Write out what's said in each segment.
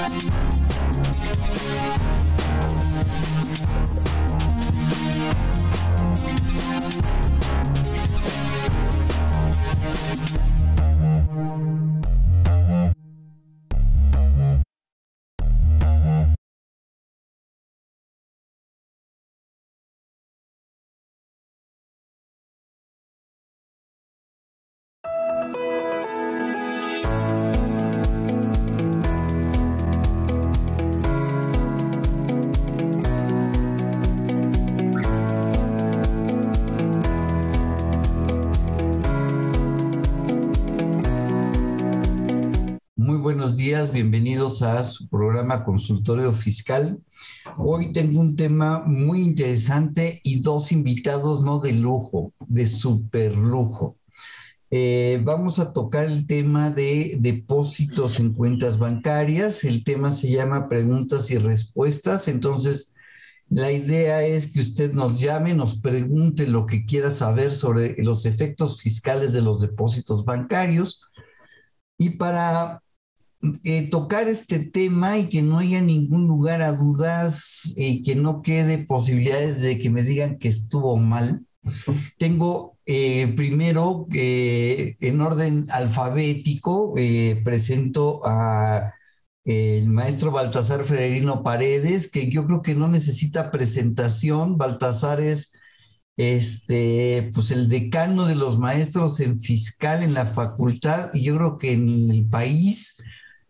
Buenos días, bienvenidos a su programa Consultorio Fiscal. Hoy tengo un tema muy interesante y dos invitados no de lujo, de super lujo. Vamos a tocar el tema de depósitos en cuentas bancarias. El tema se llama preguntas y respuestas. Entonces, la idea es que usted nos llame, nos pregunte lo que quiera saber sobre los efectos fiscales de los depósitos bancarios. Y para tocar este tema y que no haya ningún lugar a dudas y que no quede posibilidades de que me digan que estuvo mal. Tengo primero en orden alfabético, presento a el maestro Baltasar Feregrino Paredes, que yo creo que no necesita presentación. Baltasar es pues el decano de los maestros en fiscal en la facultad y yo creo que en el país.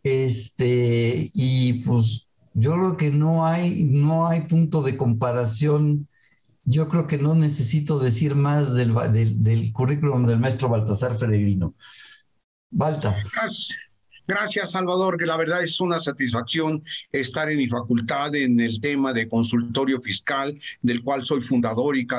Y pues yo creo que no hay punto de comparación. Yo creo que no necesito decir más del currículum del maestro Baltasar Feregrino. Balta. Gracias, Salvador, que la verdad es una satisfacción estar en mi facultad en el tema de consultorio fiscal, del cual soy fundador y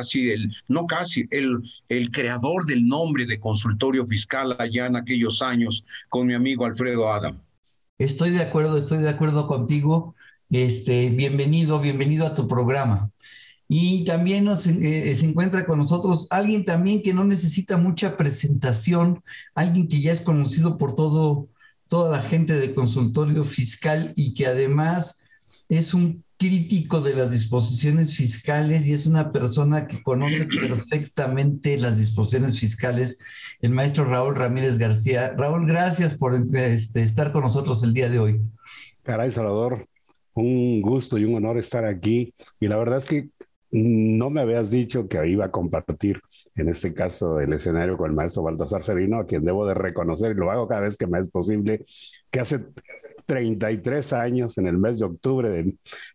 el creador del nombre de consultorio fiscal allá en aquellos años con mi amigo Alfredo Adam. Estoy de acuerdo contigo. Bienvenido a tu programa. Y también se encuentra con nosotros alguien también que no necesita mucha presentación, alguien que ya es conocido por toda la gente de consultorio fiscal y que además es un crítico de las disposiciones fiscales y es una persona que conoce perfectamente las disposiciones fiscales, el maestro Raúl Ramírez García. Raúl, gracias por estar con nosotros el día de hoy. Caray, Salvador, un gusto y un honor estar aquí. Y la verdad es que no me habías dicho que iba a compartir, en este caso, el escenario con el maestro Baltasar Feregrino, a quien debo de reconocer, y lo hago cada vez que me es posible, que hace 33 años, en el mes de octubre de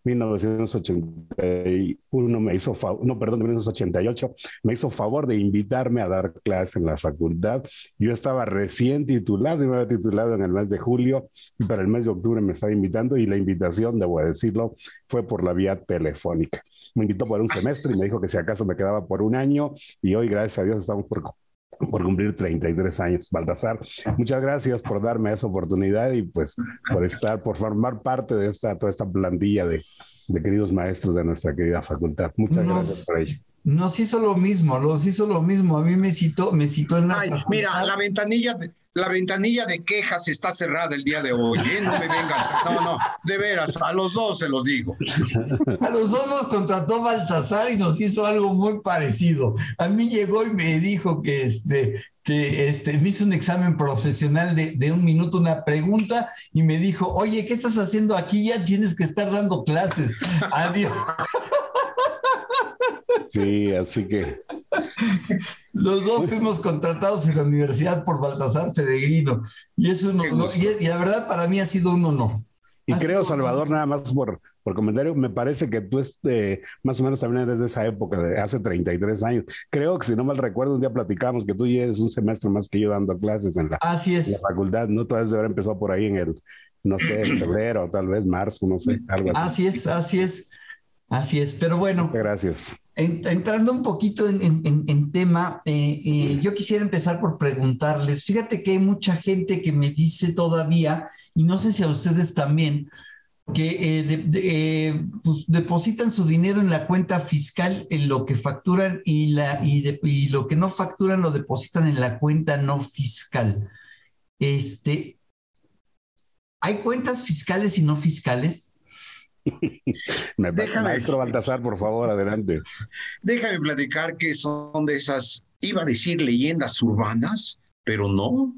1981, 1988, me hizo favor de invitarme a dar clase en la facultad. Yo estaba recién titulado y me había titulado en el mes de julio, y para el mes de octubre me estaba invitando, y la invitación, debo decirlo, fue por la vía telefónica. Me invitó por un semestre y me dijo que si acaso me quedaba por un año, y hoy, gracias a Dios, estamos por cumplir 33 años. Baltasar, muchas gracias por darme esa oportunidad y pues por formar parte de toda esta plantilla de queridos maestros de nuestra querida facultad. Muchas gracias por ello. Nos hizo lo mismo. A mí me citó en la facultad. Mira, la ventanilla de quejas está cerrada el día de hoy, ¿eh? No me vengan. No, de veras, a los dos se los digo. A los dos nos contrató Baltasar y nos hizo algo muy parecido. A mí llegó y me dijo que me hizo un examen profesional de un minuto, una pregunta, y me dijo, oye, ¿qué estás haciendo aquí? Ya tienes que estar dando clases. Adiós. Sí, así que... Los dos fuimos contratados en la universidad por Baltasar Feregrino y la verdad para mí ha sido un honor. Y creo, Salvador, nada más por comentario, me parece que tú más o menos también eres de esa época, de hace 33 años. Creo que si no mal recuerdo, un día platicamos que tú lleves un semestre más que yo dando clases en la facultad, ¿no? Tú debes de haber empezado por ahí en febrero, tal vez marzo, no sé, algo así. Así es, pero bueno. Muchas gracias. Entrando un poquito en tema, yo quisiera empezar por preguntarles, fíjate que hay mucha gente que me dice todavía, y no sé si a ustedes también, que pues depositan su dinero en la cuenta fiscal en lo que facturan y lo que no facturan lo depositan en la cuenta no fiscal. ¿Hay cuentas fiscales y no fiscales? Maestro Baltasar, por favor, adelante. Déjame platicar que son de esas, iba a decir leyendas urbanas, pero no.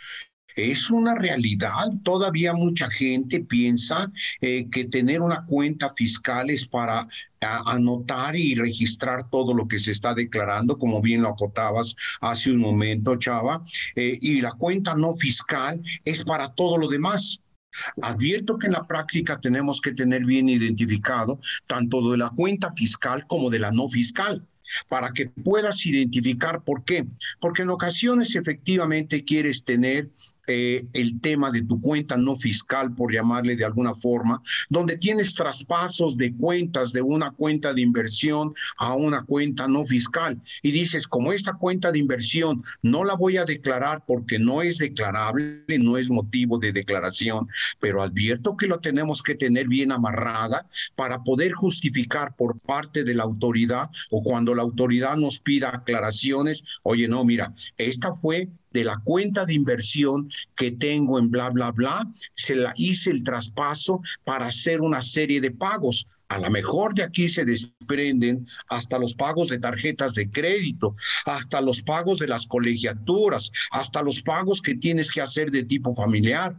Es una realidad. Todavía mucha gente piensa que tener una cuenta fiscal es para anotar y registrar todo lo que se está declarando, como bien lo acotabas hace un momento, Chava, y la cuenta no fiscal es para todo lo demás. Advierto que en la práctica tenemos que tener bien identificado tanto de la cuenta fiscal como de la no fiscal, para que puedas identificar por qué. Porque en ocasiones efectivamente quieres tener el tema de tu cuenta no fiscal, por llamarle de alguna forma, donde tienes traspasos de cuentas de una cuenta de inversión a una cuenta no fiscal. Y dices, como esta cuenta de inversión no la voy a declarar porque no es declarable, no es motivo de declaración, pero advierto que lo tenemos que tener bien amarrada para poder justificar por parte de la autoridad o cuando la autoridad nos pida aclaraciones, oye, no, mira, esta fue de la cuenta de inversión que tengo en bla, bla, bla, se la hice el traspaso para hacer una serie de pagos. A lo mejor de aquí se desprenden hasta los pagos de tarjetas de crédito, hasta los pagos de las colegiaturas, hasta los pagos que tienes que hacer de tipo familiar.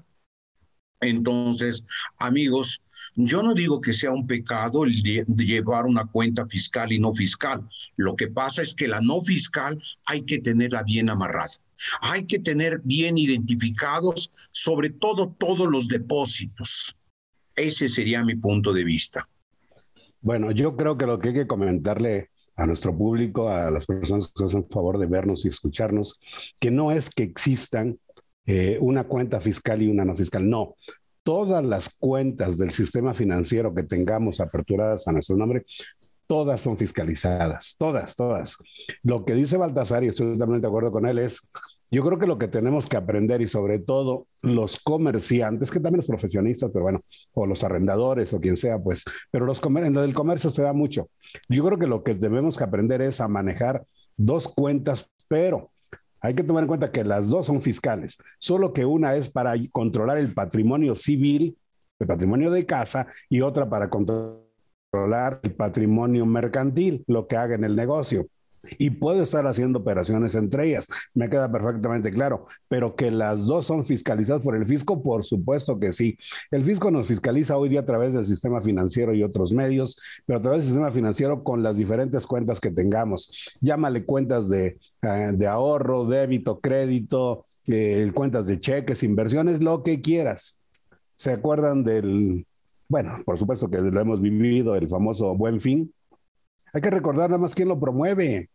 Entonces, amigos, yo no digo que sea un pecado el de llevar una cuenta fiscal y no fiscal. Lo que pasa es que la no fiscal hay que tenerla bien amarrada. Hay que tener bien identificados, sobre todo, todos los depósitos. Ese sería mi punto de vista. Bueno, yo creo que lo que hay que comentarle a nuestro público, a las personas que hacen favor de vernos y escucharnos, que no es que existan una cuenta fiscal y una no fiscal, no. Todas las cuentas del sistema financiero que tengamos aperturadas a nuestro nombre, todas son fiscalizadas, todas, todas. Lo que dice Baltasar, y estoy totalmente de acuerdo con él, es, yo creo que lo que tenemos que aprender, y sobre todo los comerciantes, que también los profesionistas, pero bueno, o los arrendadores o quien sea, pues, pero en lo del comercio se da mucho. Yo creo que lo que debemos que aprender es a manejar dos cuentas, pero hay que tomar en cuenta que las dos son fiscales, solo que una es para controlar el patrimonio civil, el patrimonio de casa, y otra para controlar el patrimonio mercantil, lo que haga en el negocio. Y puedo estar haciendo operaciones entre ellas, me queda perfectamente claro, pero que las dos son fiscalizadas por el fisco, por supuesto que sí. El fisco nos fiscaliza hoy día a través del sistema financiero y otros medios, pero a través del sistema financiero con las diferentes cuentas que tengamos. Llámale cuentas de ahorro, débito, crédito, cuentas de cheques, inversiones, lo que quieras. ¿Se acuerdan bueno, por supuesto que lo hemos vivido, el famoso Buen Fin? Hay que recordar nada más quién lo promueve.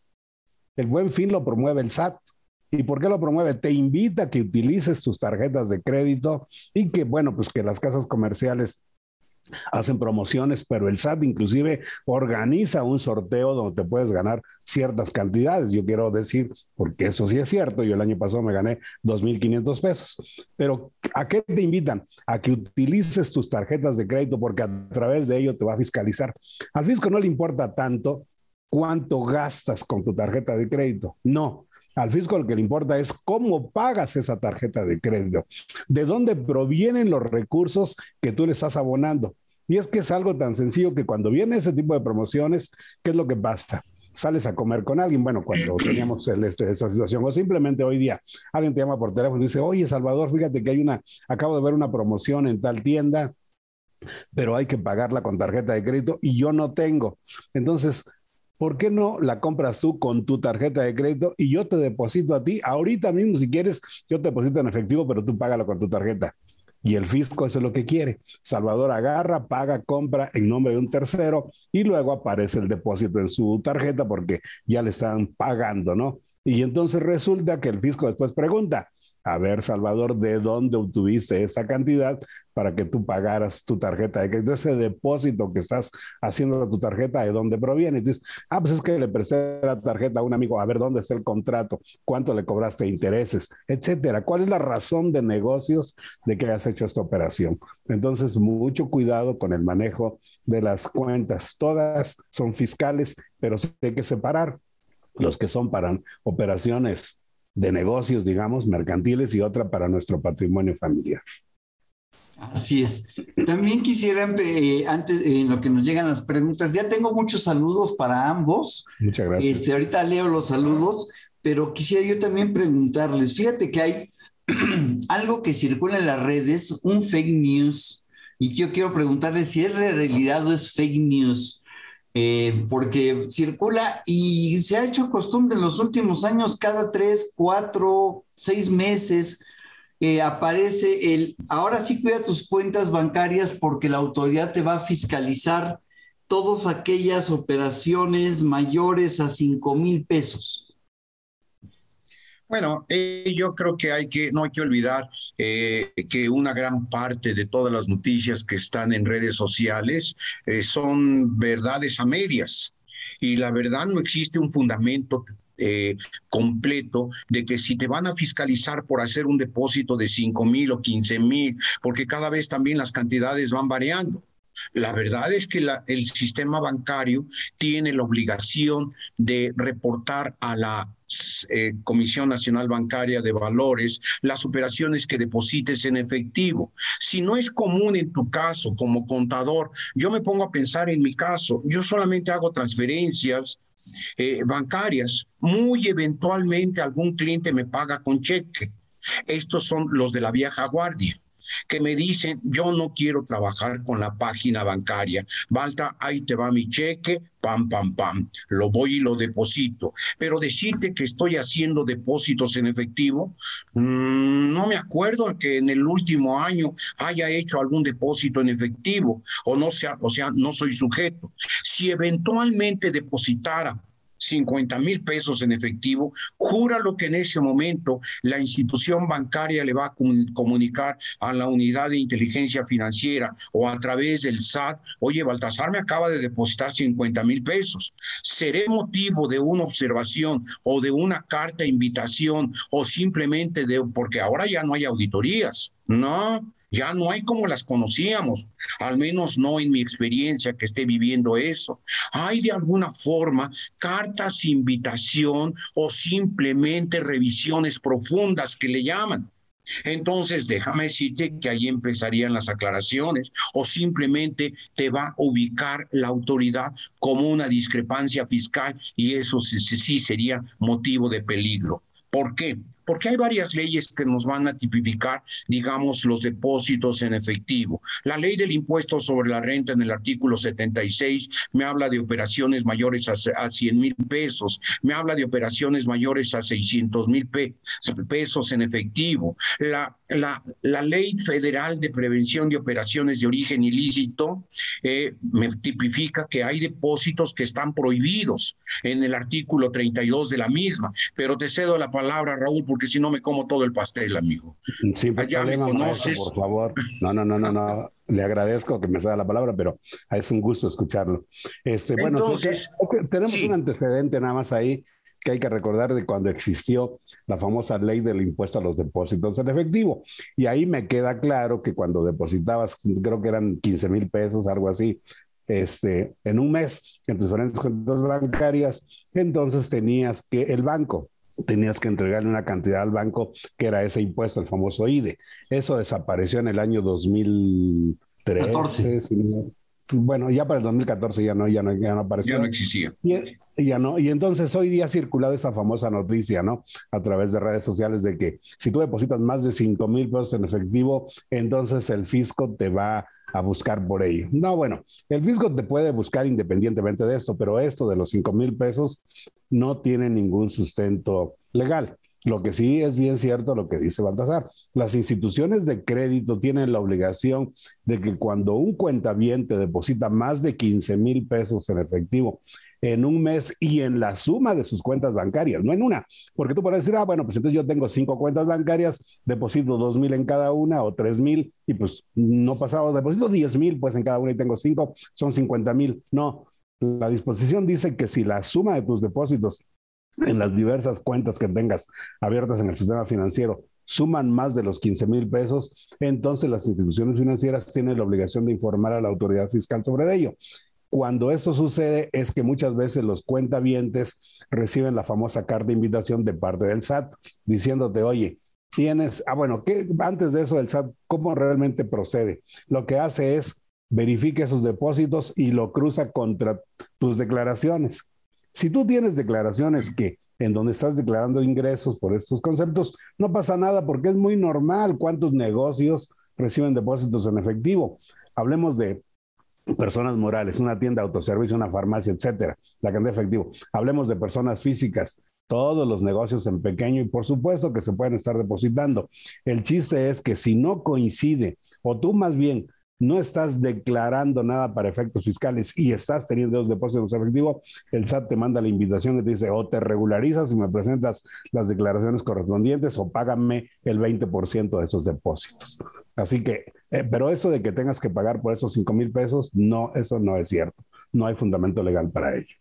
El Buen Fin lo promueve el SAT. ¿Y por qué lo promueve? Te invita a que utilices tus tarjetas de crédito y que, bueno, pues que las casas comerciales hacen promociones, pero el SAT inclusive organiza un sorteo donde te puedes ganar ciertas cantidades. Yo quiero decir, porque eso sí es cierto, yo el año pasado me gané 2,500 pesos. Pero ¿a qué te invitan? A que utilices tus tarjetas de crédito porque a través de ello te va a fiscalizar. Al fisco no le importa tanto cuánto gastas con tu tarjeta de crédito, no. Al fisco lo que le importa es cómo pagas esa tarjeta de crédito, de dónde provienen los recursos que tú le estás abonando. Y es que es algo tan sencillo que cuando viene ese tipo de promociones, ¿qué es lo que pasa? Sales a comer con alguien, bueno, cuando teníamos esa situación, o simplemente hoy día alguien te llama por teléfono y dice, oye, Salvador, fíjate que acabo de ver una promoción en tal tienda, pero hay que pagarla con tarjeta de crédito y yo no tengo. Entonces, ¿por qué no la compras tú con tu tarjeta de crédito y yo te deposito a ti? Ahorita mismo, si quieres, yo te deposito en efectivo, pero tú págalo con tu tarjeta. Y el fisco eso es lo que quiere. Salvador agarra, paga, compra en nombre de un tercero y luego aparece el depósito en su tarjeta porque ya le están pagando, ¿no? Y entonces resulta que el fisco después pregunta, a ver, Salvador, ¿de dónde obtuviste esa cantidad para que tú pagaras tu tarjeta de crédito? Ese depósito que estás haciendo de tu tarjeta, ¿de dónde proviene? Y tú dices, pues es que le presté la tarjeta a un amigo, a ver, ¿dónde está el contrato? ¿Cuánto le cobraste de intereses? Etcétera. ¿Cuál es la razón de negocios de que hayas hecho esta operación? Entonces, mucho cuidado con el manejo de las cuentas. Todas son fiscales, pero sí hay que separar los que son para operaciones de negocios, digamos, mercantiles y otra para nuestro patrimonio familiar. Así es. También quisiera, antes, en lo que nos llegan las preguntas, ya tengo muchos saludos para ambos. Muchas gracias. Ahorita leo los saludos, pero quisiera yo también preguntarles, fíjate que hay algo que circula en las redes, un fake news, y yo quiero preguntarles si es de realidad o es fake news. Porque circula y se ha hecho costumbre en los últimos años, cada 3, 4, 6 meses aparece ahora sí cuida tus cuentas bancarias porque la autoridad te va a fiscalizar todas aquellas operaciones mayores a 5,000 pesos. Bueno, yo creo que no hay que olvidar que una gran parte de todas las noticias que están en redes sociales son verdades a medias. Y la verdad no existe un fundamento completo de que si te van a fiscalizar por hacer un depósito de 5,000 o 15,000, porque cada vez también las cantidades van variando. La verdad es que el sistema bancario tiene la obligación de reportar a la Comisión Nacional Bancaria de Valores las operaciones que deposites en efectivo. Si no es común en tu caso como contador, yo me pongo a pensar en mi caso, yo solamente hago transferencias bancarias. Muy eventualmente algún cliente me paga con cheque. Estos son los de la vieja guardia, que me dicen, yo no quiero trabajar con la página bancaria. Balta, ahí te va mi cheque, pam, pam, pam. Lo voy y lo deposito. Pero decirte que estoy haciendo depósitos en efectivo, no me acuerdo que en el último año haya hecho algún depósito en efectivo, o sea, no soy sujeto. Si eventualmente depositara 50,000 pesos en efectivo, júralo que en ese momento la institución bancaria le va a comunicar a la unidad de inteligencia financiera o a través del SAT, oye, Baltasar me acaba de depositar 50,000 pesos. ¿Seré motivo de una observación o de una carta de invitación o simplemente porque ahora ya no hay auditorías? No. Ya no hay como las conocíamos, al menos no en mi experiencia que esté viviendo eso. Hay de alguna forma cartas invitación o simplemente revisiones profundas que le llaman. Entonces, déjame decirte que ahí empezarían las aclaraciones o simplemente te va a ubicar la autoridad como una discrepancia fiscal y eso sí sería motivo de peligro. ¿Por qué? Porque hay varias leyes que nos van a tipificar, digamos, los depósitos en efectivo. La ley del impuesto sobre la renta en el artículo 76 me habla de operaciones mayores a 100,000 pesos, me habla de operaciones mayores a 600,000 pesos en efectivo. La ley federal de prevención de operaciones de origen ilícito me tipifica que hay depósitos que están prohibidos en el artículo 32 de la misma, pero te cedo la palabra, Raúl, porque si no me como todo el pastel, amigo. Sin problema, me conoces. Maestro, por favor. No. Le agradezco que me ceda la palabra, pero es un gusto escucharlo. Bueno, entonces, tenemos un antecedente nada más ahí que hay que recordar de cuando existió la famosa ley del impuesto a los depósitos en efectivo. Y ahí me queda claro que cuando depositabas, creo que eran 15,000 pesos, algo así, en un mes en tus diferentes cuentas bancarias, entonces tenías que entregarle una cantidad al banco que era ese impuesto, el famoso IDE. Eso desapareció en el año 2013. Bueno, ya para el 2014 ya no apareció. Ya no existía. Ya no. Y entonces hoy día ha circulado esa famosa noticia, ¿no? A través de redes sociales de que si tú depositas más de 5,000 pesos en efectivo, entonces el fisco te va a buscar por ello. No, bueno, el fisco te puede buscar independientemente de esto, pero esto de los 5,000 pesos no tiene ningún sustento legal. Lo que sí es bien cierto lo que dice Baltasar. Las instituciones de crédito tienen la obligación de que cuando un cuentaviente deposita más de 15,000 pesos en efectivo en un mes y en la suma de sus cuentas bancarias, no en una, porque tú puedes decir, bueno, pues entonces yo tengo 5 cuentas bancarias, deposito 2,000 en cada una o 3,000 y pues no pasado, deposito 10,000 pues en cada una y tengo 5, son 50,000. No, la disposición dice que si la suma de tus depósitos en las diversas cuentas que tengas abiertas en el sistema financiero suman más de los 15,000 pesos, entonces las instituciones financieras tienen la obligación de informar a la autoridad fiscal sobre ello. Cuando eso sucede es que muchas veces los cuentavientes reciben la famosa carta de invitación de parte del SAT diciéndote, oye, bueno, antes de eso el SAT, ¿cómo realmente procede? Lo que hace es verifica esos depósitos y lo cruza contra tus declaraciones. Si tú tienes declaraciones en donde estás declarando ingresos por estos conceptos, no pasa nada porque es muy normal cuántos negocios reciben depósitos en efectivo. Hablemos de personas morales, una tienda de autoservicio, una farmacia, etcétera, la cantidad de efectivo. Hablemos de personas físicas, todos los negocios en pequeño y por supuesto que se pueden estar depositando. El chiste es que si no coincide, o tú más bien no estás declarando nada para efectos fiscales y estás teniendo los depósitos efectivos, el SAT te manda la invitación y te dice o te regularizas y me presentas las declaraciones correspondientes o págame el 20% de esos depósitos. Así que, pero eso de que tengas que pagar por esos 5,000 pesos, no, eso no es cierto. No hay fundamento legal para ello.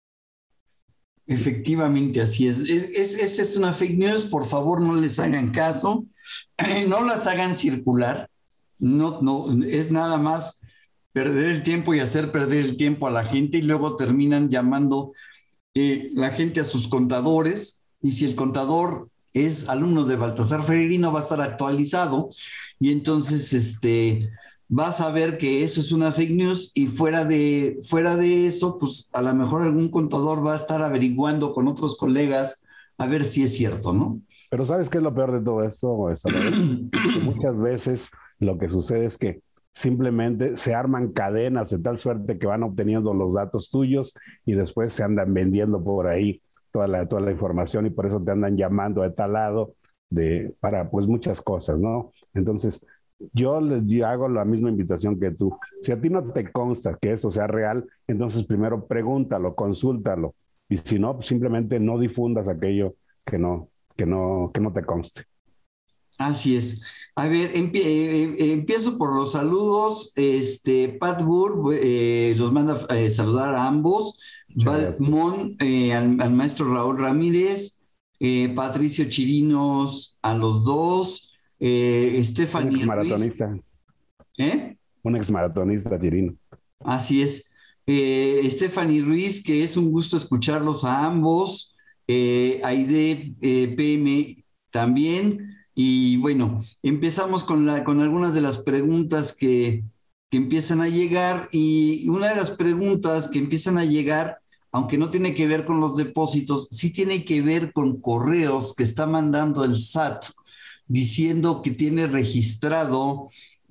Efectivamente, así es. Esa es una fake news, por favor no les hagan caso, no las hagan circular, no, es nada más perder el tiempo y hacer perder el tiempo a la gente y luego terminan llamando la gente a sus contadores y si el contador es alumno de Baltasar Ferreirino va a estar actualizado y entonces vas a ver que eso es una fake news y fuera de eso, pues a lo mejor algún contador va a estar averiguando con otros colegas a ver si es cierto, ¿no? Pero ¿sabes qué es lo peor de todo esto? Muchas veces lo que sucede es que simplemente se arman cadenas de tal suerte que van obteniendo los datos tuyos y después se andan vendiendo por ahí toda la información y por eso te andan llamando de tal lado para pues muchas cosas, ¿no? Entonces, yo hago la misma invitación que tú. Si a ti no te consta que eso sea real, entonces primero pregúntalo, consúltalo. Y si no, pues simplemente no difundas aquello que no te conste. Así es. A ver, empiezo por los saludos. Pat Burr los manda saludar a ambos. Val Mon, al maestro Raúl Ramírez, Patricio Chirinos a los dos. Stephanie un exmaratonista. Ruiz. Un exmaratonista chirino. Así es. Stephanie Ruiz, que es un gusto escucharlos a ambos. Aide PM también. Y bueno, empezamos con algunas de las preguntas que empiezan a llegar. Y una de las preguntas que empiezan a llegar, aunque no tiene que ver con los depósitos, sí tiene que ver con correos que está mandando el SAT diciendo que tiene registrado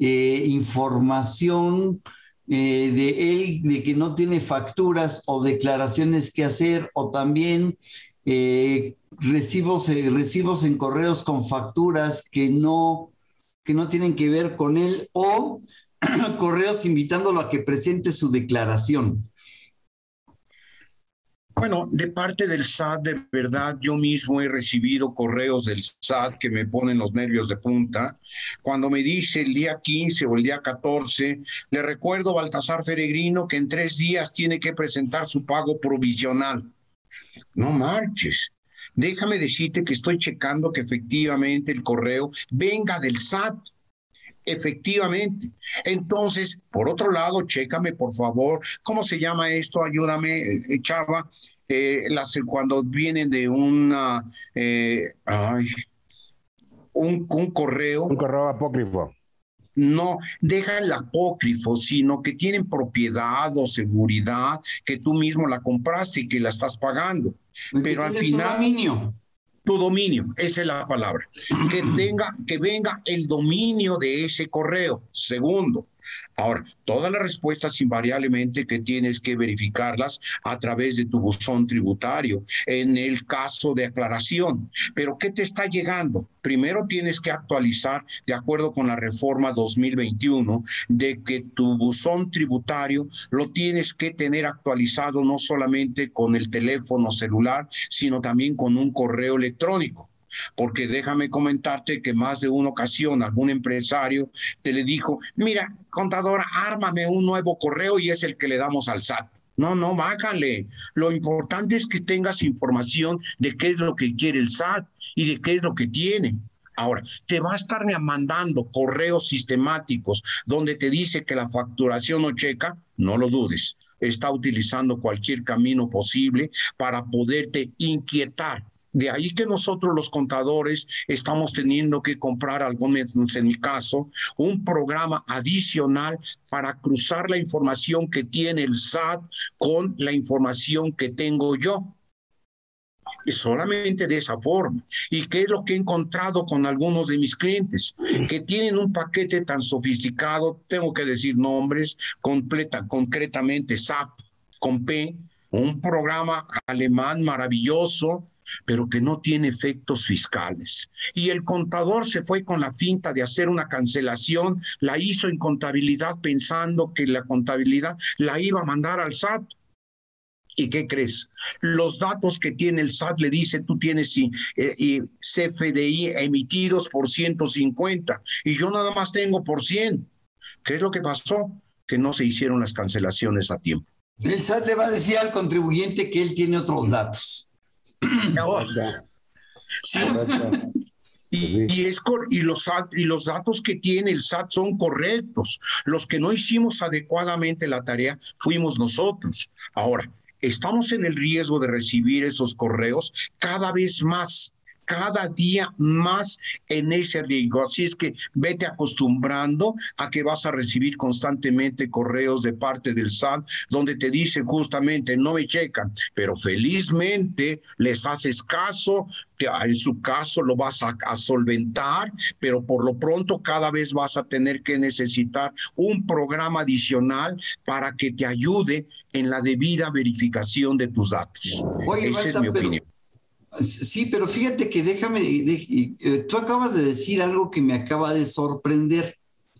información de él, de que no tiene facturas o declaraciones que hacer, o también recibos en correos con facturas que no tienen que ver con él, o correos invitándolo a que presente su declaración. Bueno, de parte del SAT, de verdad, yo mismo he recibido correos del SAT que me ponen los nervios de punta. Cuando me dice el día 15 o el día 14, le recuerdo a Baltasar Ferreirino que en 3 días tiene que presentar su pago provisional. No marches. Déjame decirte que estoy checando que efectivamente el correo venga del SAT. Efectivamente. Entonces, por otro lado, chécame, por favor, ¿cómo se llama esto? Ayúdame, Chava. Cuando vienen de un correo. Un correo apócrifo. No, deja el apócrifo, sino que tienen propiedad o seguridad, que tú mismo la compraste y que la estás pagando. Pero al final... Tu dominio, esa es la palabra. Que venga el dominio de ese correo. Segundo, ahora, todas las respuestas invariablemente que tienes que verificarlas a través de tu buzón tributario, en el caso de aclaración. Pero ¿qué te está llegando? Primero tienes que actualizar, de acuerdo con la reforma 2021, de que tu buzón tributario lo tienes que tener actualizado no solamente con el teléfono celular, sino también con un correo electrónico. Porque déjame comentarte que más de una ocasión algún empresario te le dijo, mira, contadora, ármame un nuevo correo y es el que le damos al SAT. No, bájale. Lo importante es que tengas información de qué es lo que quiere el SAT y de qué es lo que tiene. Ahora, te va a estar mandando correos sistemáticos donde te dice que la facturación no checa, no lo dudes. Está utilizando cualquier camino posible para poderte inquietar De ahí que nosotros los contadores estamos teniendo que comprar, algunos en mi caso, un programa adicional para cruzar la información que tiene el SAT con la información que tengo yo. Y solamente de esa forma. ¿Y qué es lo que he encontrado con algunos de mis clientes? Que tienen un paquete tan sofisticado, tengo que decir nombres, concretamente SAP con P, un programa alemán maravilloso, pero que no tiene efectos fiscales. Y el contador se fue con la finta de hacer una cancelación, la hizo en contabilidad pensando que la contabilidad la iba a mandar al SAT. ¿Y qué crees? Los datos que tiene el SAT le dice, tú tienes CFDI emitidos por 150 y yo nada más tengo por 100. ¿Qué es lo que pasó? Que no se hicieron las cancelaciones a tiempo. El SAT le va a decir al contribuyente que él tiene otros datos. Oh, sí. Y los datos que tiene el SAT son correctos. Los que no hicimos adecuadamente la tarea fuimos nosotros. Ahora, estamos en el riesgo de recibir esos correos cada vez más, cada día más en ese riesgo. Así es que vete acostumbrando a que vas a recibir constantemente correos de parte del SAT donde te dicen justamente no me checan, pero felizmente les haces caso. En su caso lo vas a solventar, pero por lo pronto cada vez vas a tener que necesitar un programa adicional para que te ayude en la debida verificación de tus datos. Oye, esa es mi opinión. Sí, pero fíjate que tú acabas de decir algo que me acaba de sorprender.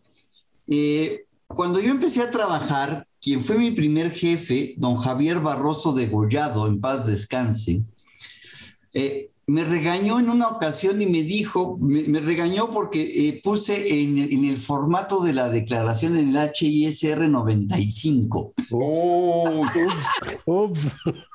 Cuando yo empecé a trabajar, quien fue mi primer jefe, don Javier Barroso Degollado, en paz descanse, me regañó en una ocasión y me dijo, me regañó porque puse en el formato de la declaración en el HISR 95. Ups.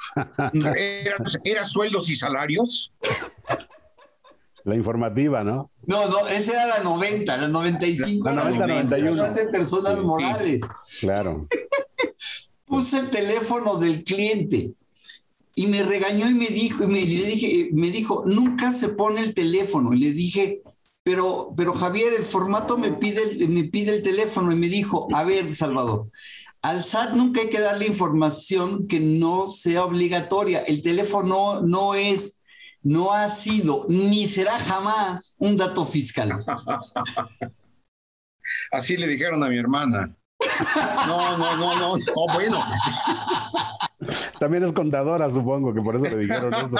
¿Era sueldos y salarios? La informativa, ¿no? No, esa era la 90, la 95. La 91. De personas morales. Claro. Puse el teléfono del cliente. Y me regañó y me dijo, nunca se pone el teléfono. Y le dije, pero Javier, el formato me pide el teléfono. Y me dijo, a ver, Salvador, al SAT nunca hay que darle información que no sea obligatoria. El teléfono no ha sido, ni será jamás un dato fiscal. Así le dijeron a mi hermana. No, bueno. También es contadora, supongo, que por eso le dijeron eso.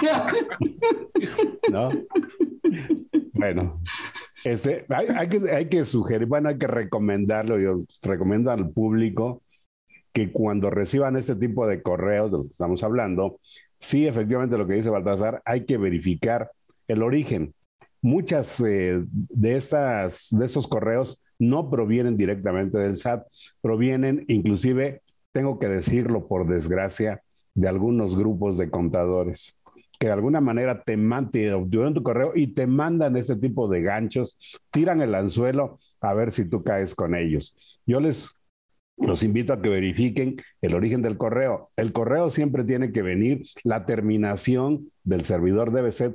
¿No? Bueno, hay que sugerir, hay que recomendarlo. Yo recomiendo al público que cuando reciban ese tipo de correos de los que estamos hablando, sí, efectivamente lo que dice Baltasar, hay que verificar el origen. Muchas de estos correos no provienen directamente del SAT, provienen inclusive, tengo que decirlo por desgracia, de algunos grupos de contadores que de alguna manera te obtuvieron tu correo y te mandan ese tipo de ganchos, tiran el anzuelo a ver si tú caes con ellos. Yo los invito a que verifiquen el origen del correo. El correo siempre tiene que venir, la terminación del servidor debe ser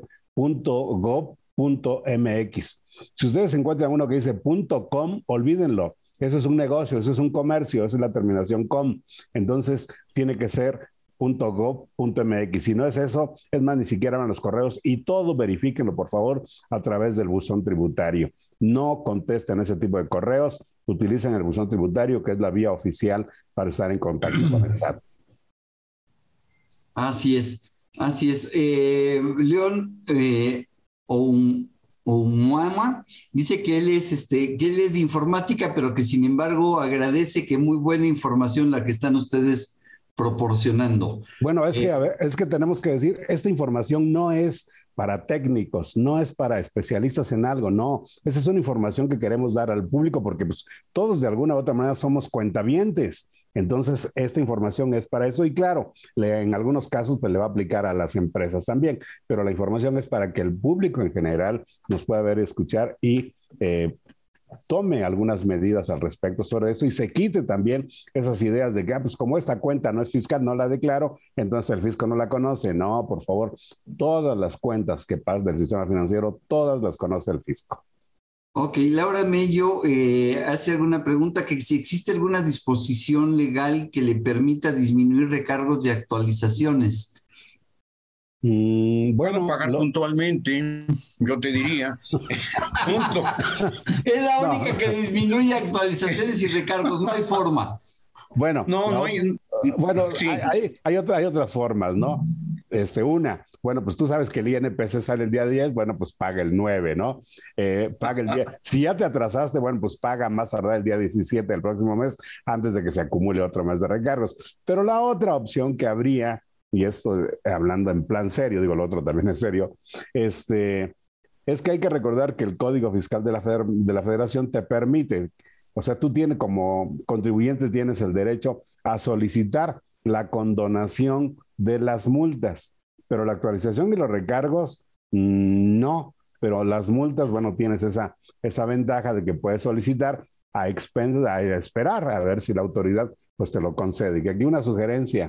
.gov.mx. Si ustedes encuentran uno que dice .com, olvídenlo. Eso es un negocio, eso es un comercio, esa es la terminación com. Entonces, tiene que ser .gov.mx. Si no es eso, es más, ni siquiera van los correos y todo verifíquenlo, por favor, a través del buzón tributario. No contesten ese tipo de correos, utilicen el buzón tributario, que es la vía oficial para estar en contacto con el SAT. Así es. León Oumuama dice que él es de informática, pero que sin embargo agradece que muy buena información la que están ustedes proporcionando. Bueno, es que tenemos que decir, esta información no es para técnicos, no es para especialistas en algo, no. Esa es una información que queremos dar al público porque pues, todos de alguna u otra manera somos cuentavientes. Entonces, esta información es para eso y claro, en algunos casos pues, le va a aplicar a las empresas también, pero la información es para que el público en general nos pueda ver y escuchar y tome algunas medidas al respecto sobre eso y se quite también esas ideas de que, pues como esta cuenta no es fiscal, no la declaro, entonces el fisco no la conoce. No, por favor, todas las cuentas que pasan del sistema financiero, todas las conoce el fisco. Ok, Laura Mello hace alguna pregunta, que si existe alguna disposición legal que le permita disminuir recargos de actualizaciones. Bueno, pagar puntualmente, yo te diría. Punto. Es la única que disminuye actualizaciones y recargos, no hay forma. Bueno, sí. hay otras formas, ¿no? Bueno, pues tú sabes que el INPC sale el día 10, bueno, pues paga el 9, ¿no? Paga el día. Si ya te atrasaste, bueno, pues paga más tardar el día 17 del próximo mes antes de que se acumule otro mes de recargos. Pero la otra opción que habría, y esto hablando en plan serio, digo, lo otro también es serio, es que hay que recordar que el Código Fiscal de la Federación te permite, o sea, tú tienes como contribuyente tienes el derecho a solicitar la condonación de las multas, pero la actualización y los recargos no, pero las multas, bueno, tienes esa ventaja de que puedes solicitar a esperar a ver si la autoridad pues te lo concede. Y aquí una sugerencia: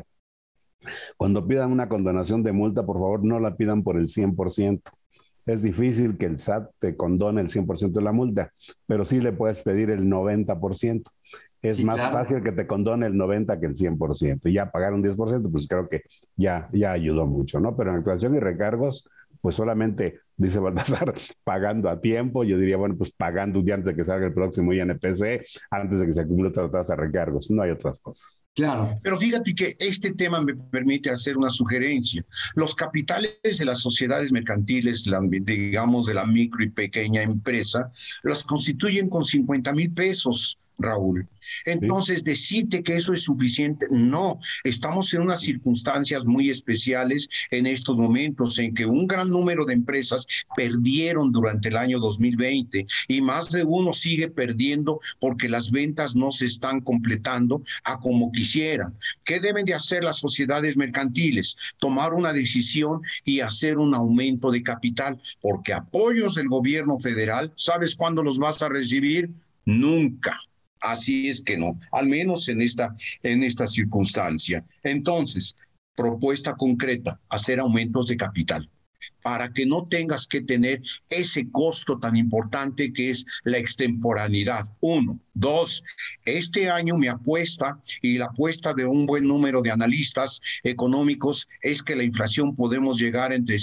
cuando pidan una condonación de multa, por favor, no la pidan por el 100%. Es difícil que el SAT te condone el 100% de la multa, pero sí le puedes pedir el 90%. Es más fácil que te condone el 90% que el 100%. Y ya pagar un 10%, pues creo que ya ayudó mucho, ¿no? Pero en actualización y recargos, pues solamente, dice Baltasar, pagando a tiempo. Yo diría, bueno, pues pagando un día antes de que salga el próximo INPC, antes de que se acumule otra tasa de recargos. No hay otras cosas. Claro. Pero fíjate que este tema me permite hacer una sugerencia. Los capitales de las sociedades mercantiles, digamos de la micro y pequeña empresa, los constituyen con 50,000 pesos. Raúl. Entonces, decirte que eso es suficiente, no. Estamos en unas circunstancias muy especiales en estos momentos en que un gran número de empresas perdieron durante el año 2020 y más de uno sigue perdiendo porque las ventas no se están completando a como quisieran. ¿Qué deben de hacer las sociedades mercantiles? Tomar una decisión y hacer un aumento de capital, porque apoyos del gobierno federal, ¿sabes cuándo los vas a recibir? Nunca. Así es que no, al menos en esta circunstancia. Entonces, propuesta concreta, hacer aumentos de capital para que no tengas que tener ese costo tan importante que es la extemporaneidad. 1. 2. Este año mi apuesta y la apuesta de un buen número de analistas económicos es que la inflación podemos llegar entre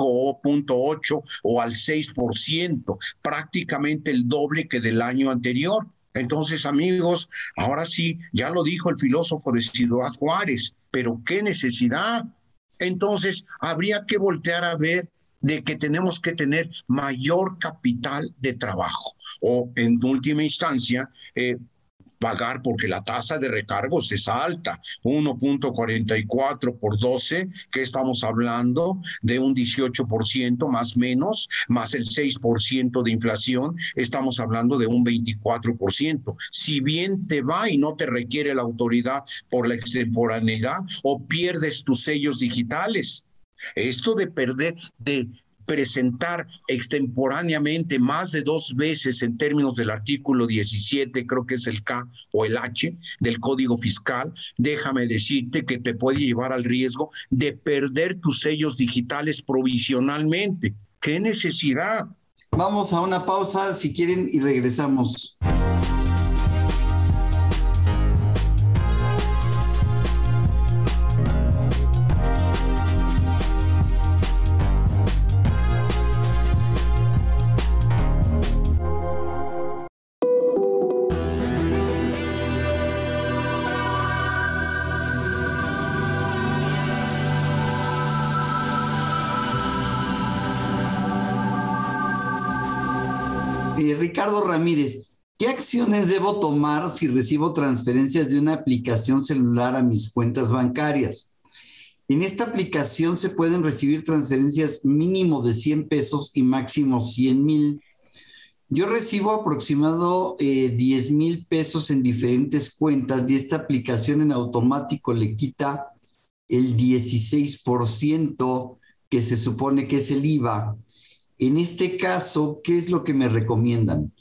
5.8 o al 6%, prácticamente el doble que del año anterior. Entonces, amigos, ahora sí, ya lo dijo el filósofo de Ciudad Juárez, pero ¿qué necesidad? Entonces, habría que voltear a ver de que tenemos que tener mayor capital de trabajo o, en última instancia, pagar, porque la tasa de recargos es alta, 1.44 por 12, que estamos hablando de un 18% más menos, más el 6% de inflación, estamos hablando de un 24%. Si bien te va y no te requiere la autoridad por la extemporaneidad, o pierdes tus sellos digitales. Esto de presentar extemporáneamente más de 2 veces en términos del artículo 17, creo que es el K o el H del Código Fiscal, déjame decirte que te puede llevar al riesgo de perder tus sellos digitales provisionalmente. ¿Qué necesidad? Vamos a una pausa, si quieren, y regresamos. Ricardo Ramírez, ¿qué acciones debo tomar si recibo transferencias de una aplicación celular a mis cuentas bancarias? En esta aplicación se pueden recibir transferencias mínimo de 100 pesos y máximo 100,000. Yo recibo aproximado 10,000 pesos en diferentes cuentas y esta aplicación en automático le quita el 16% que se supone que es el IVA. En este caso, ¿qué es lo que me recomiendan?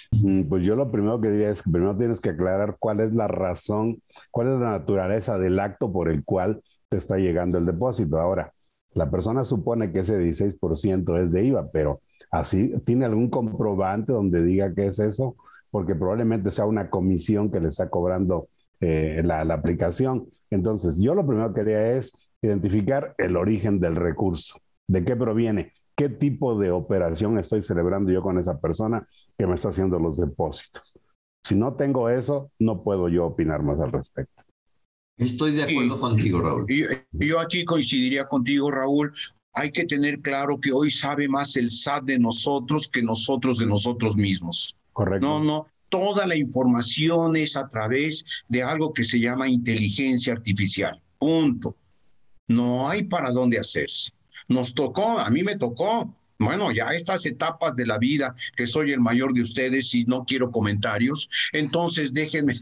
Pues yo lo primero que diría es que primero tienes que aclarar cuál es la razón, cuál es la naturaleza del acto por el cual te está llegando el depósito. Ahora, la persona supone que ese 16% es de IVA, pero así tiene algún comprobante donde diga que es eso, porque probablemente sea una comisión que le está cobrando la aplicación. Entonces, yo lo primero que haría es identificar el origen del recurso, de qué proviene, qué tipo de operación estoy celebrando yo con esa persona que me está haciendo los depósitos. Si no tengo eso, no puedo yo opinar más al respecto. Estoy de acuerdo contigo, Raúl. Yo aquí coincidiría contigo, Raúl. Hay que tener claro que hoy sabe más el SAT de nosotros que nosotros de nosotros mismos. Correcto. No, toda la información es a través de algo que se llama inteligencia artificial. Punto. No hay para dónde hacerse. Nos tocó, a mí me tocó. Bueno, ya estas etapas de la vida, que soy el mayor de ustedes y no quiero comentarios, entonces déjenme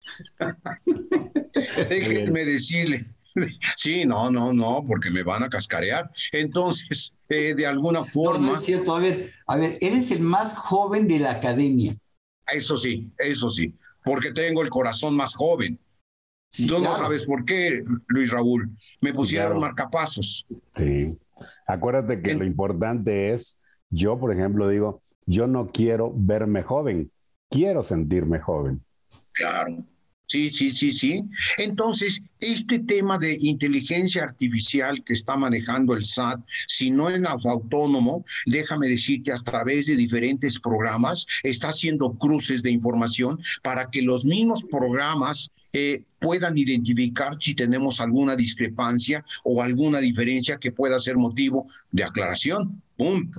decirle. Sí, no, porque me van a cascarear. Entonces, de alguna forma... No es cierto. A ver, eres el más joven de la academia. Eso sí, porque tengo el corazón más joven. Sí, tú no sabes por qué, Luis Raúl. Me pusieron marcapasos. Sí. Acuérdate que lo importante es, yo, por ejemplo, digo, yo no quiero verme joven, quiero sentirme joven. Claro. Sí. Entonces, este tema de inteligencia artificial que está manejando el SAT, si no es autónomo, déjame decirte, a través de diferentes programas, está haciendo cruces de información para que los mismos programas puedan identificar si tenemos alguna discrepancia o alguna diferencia que pueda ser motivo de aclaración. Punto.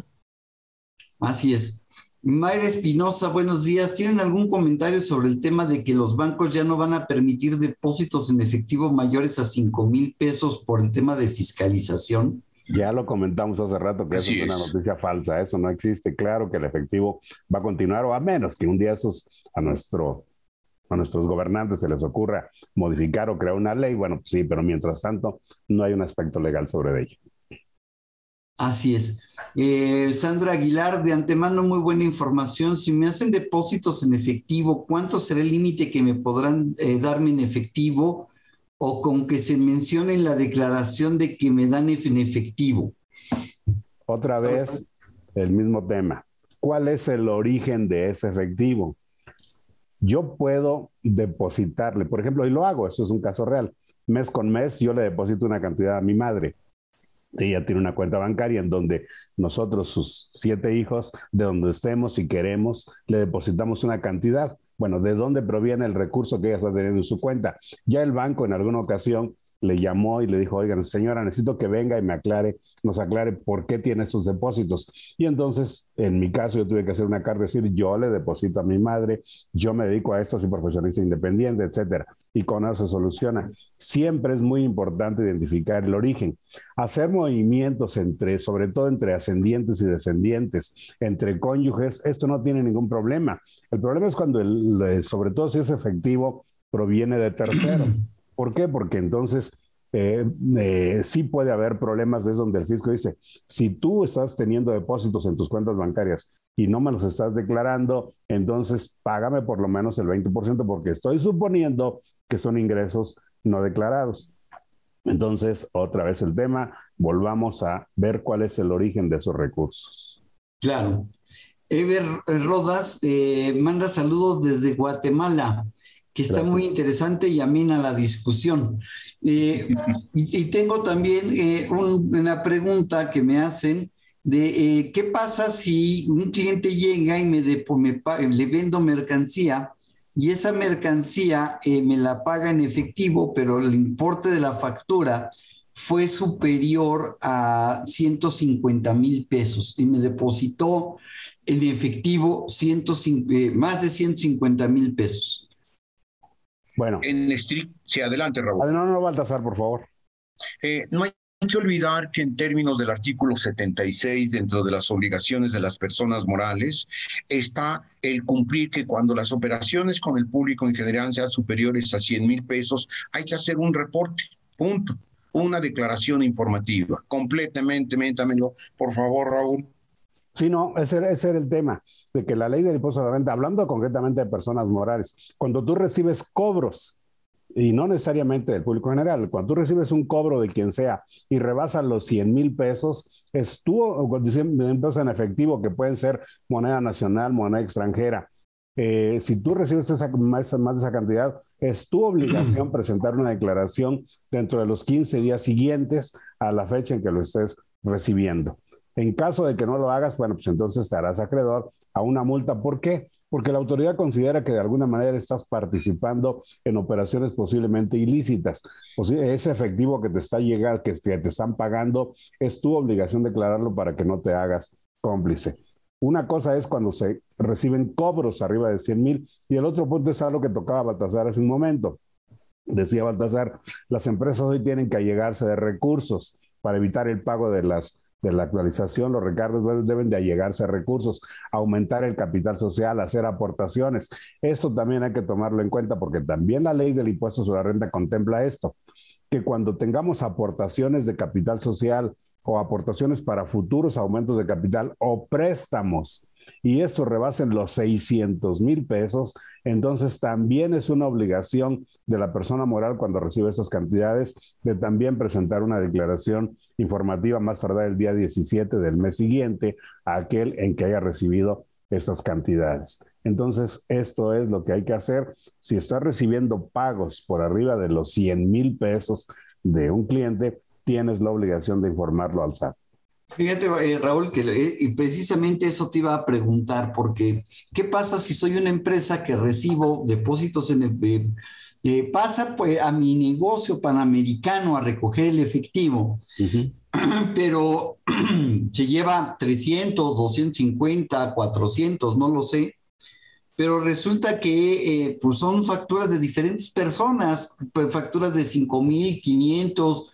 Así es. Mayra Espinosa, buenos días. ¿Tienen algún comentario sobre el tema de que los bancos ya no van a permitir depósitos en efectivo mayores a 5,000 pesos por el tema de fiscalización? Ya lo comentamos hace rato que eso es una noticia falsa, eso no existe. Claro que el efectivo va a continuar, o a menos que un día esos a nuestros gobernantes se les ocurra modificar o crear una ley, bueno, pues sí, pero mientras tanto no hay un aspecto legal sobre ello. Así es. Sandra Aguilar, de antemano muy buena información. Si me hacen depósitos en efectivo, ¿cuánto será el límite que me podrán darme en efectivo o con que se mencione en la declaración de que me dan en efectivo? Otra vez, el mismo tema. ¿Cuál es el origen de ese efectivo? Yo puedo depositarle, por ejemplo, y lo hago, esto es un caso real. Mes con mes yo le deposito una cantidad a mi madre. Ella tiene una cuenta bancaria en donde nosotros, sus 7 hijos, de donde estemos, si queremos, le depositamos una cantidad. Bueno, ¿de dónde proviene el recurso que ella está teniendo en su cuenta? Ya el banco en alguna ocasión le llamó y le dijo, oigan, señora, necesito que venga y nos aclare por qué tiene estos depósitos. Y entonces, en mi caso, yo tuve que hacer una carta, decir, yo le deposito a mi madre, yo me dedico a esto, soy profesionista independiente, etcétera. Y con eso se soluciona. Siempre es muy importante identificar el origen. Hacer movimientos sobre todo entre ascendientes y descendientes, entre cónyuges, esto no tiene ningún problema. El problema es cuando, sobre todo si es efectivo, proviene de terceros. ¿Por qué? Porque entonces sí puede haber problemas, es donde el fisco dice, si tú estás teniendo depósitos en tus cuentas bancarias y no me los estás declarando, entonces págame por lo menos el 20% porque estoy suponiendo que son ingresos no declarados. Entonces, otra vez el tema, volvamos a ver cuál es el origen de esos recursos. Claro. Ever Rodas manda saludos desde Guatemala, que está Gracias. Muy interesante y amena la discusión. Y tengo también una pregunta que me hacen de qué pasa si un cliente llega y le vendo mercancía y esa mercancía me la paga en efectivo, pero el importe de la factura fue superior a 150,000 pesos y me depositó en efectivo más de 150,000 pesos. Bueno. Sí, adelante, Raúl. No, Baltasar, por favor. No hay que olvidar que en términos del artículo 76, dentro de las obligaciones de las personas morales, está el cumplir que cuando las operaciones con el público en general sean superiores a 100,000 pesos, hay que hacer un reporte, punto. Una declaración informativa. Completamente, métamelo, por favor, Raúl. Sí, no, ese era el tema, de que la ley del impuesto a la renta, hablando concretamente de personas morales, cuando tú recibes cobros, y no necesariamente del público general, cuando tú recibes un cobro de quien sea y rebasas los 100,000 pesos, es tu, o 100 pesos en efectivo, que pueden ser moneda nacional, moneda extranjera. Si tú recibes más de esa cantidad, es tu obligación presentar una declaración dentro de los 15 días siguientes a la fecha en que lo estés recibiendo. En caso de que no lo hagas, bueno, pues entonces estarás acreedor a una multa. ¿Por qué? Porque la autoridad considera que de alguna manera estás participando en operaciones posiblemente ilícitas. O sea, ese efectivo que te está llegando, que te están pagando, es tu obligación declararlo para que no te hagas cómplice. Una cosa es cuando se reciben cobros arriba de 100,000, y el otro punto es algo que tocaba Baltasar hace un momento. Decía Baltasar, las empresas hoy tienen que allegarse de recursos para evitar el pago de la actualización. Los recargos deben de allegarse a recursos, aumentar el capital social, hacer aportaciones. Esto también hay que tomarlo en cuenta, porque también la ley del impuesto sobre la renta contempla esto, que cuando tengamos aportaciones de capital social o aportaciones para futuros aumentos de capital o préstamos, y estos rebasen los 600,000 pesos, entonces también es una obligación de la persona moral, cuando recibe esas cantidades, de también presentar una declaración informativa más tardar el día 17 del mes siguiente a aquel en que haya recibido estas cantidades. Entonces, esto es lo que hay que hacer. Si estás recibiendo pagos por arriba de los 100,000 pesos de un cliente, tienes la obligación de informarlo al SAT. Fíjate, Raúl, que y precisamente eso te iba a preguntar, porque ¿qué pasa si soy una empresa que recibo depósitos en pasa pues a mi negocio panamericano a recoger el efectivo, pero se lleva 300, 250, 400, no lo sé, pero resulta que pues son facturas de diferentes personas, pues facturas de 5,500,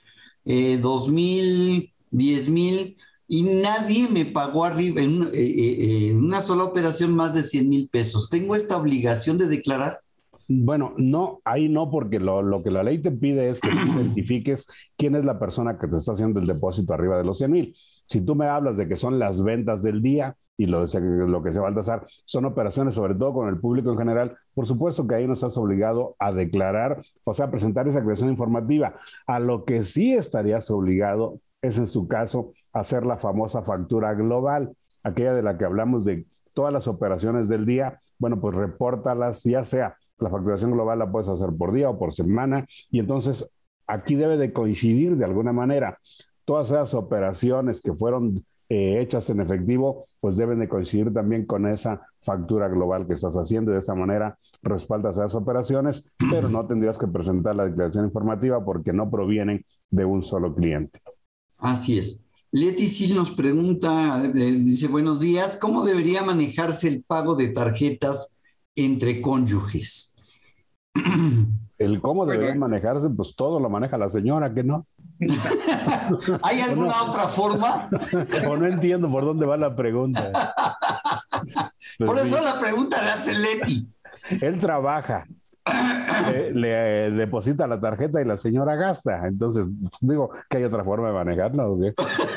2,000, 10,000, y nadie me pagó arriba en una sola operación más de 100,000 pesos. ¿Tengo esta obligación de declarar? Bueno, no, ahí no, porque lo que la ley te pide es que tú identifiques quién es la persona que te está haciendo el depósito arriba de los 100,000. Si tú me hablas de que son las ventas del día, y lo que se va a Baltasar son operaciones sobre todo con el público en general, por supuesto que ahí no estás obligado a declarar, o sea, a presentar esa aclaración informativa. A lo que sí estarías obligado es, en su caso, hacer la famosa factura global, aquella de la que hablamos de todas las operaciones del día. Bueno, pues repórtalas, ya sea la facturación global la puedes hacer por día o por semana, y entonces aquí debe de coincidir de alguna manera todas esas operaciones que fueron hechas en efectivo, pues deben de coincidir también con esa factura global que estás haciendo, y de esa manera respaldas esas operaciones, pero no tendrías que presentar la declaración informativa porque no provienen de un solo cliente. Así es. Leti Sil nos pregunta, dice, buenos días, ¿cómo debería manejarse el pago de tarjetas entre cónyuges? El cómo deberían manejarse, pues todo lo maneja la señora, ¿que no? ¿Hay alguna otra forma? O no entiendo por dónde va la pregunta. Por eso la pregunta la hace Leti. Él trabaja, le deposita la tarjeta y la señora gasta. Entonces, digo, ¿que hay otra forma de manejarla o qué?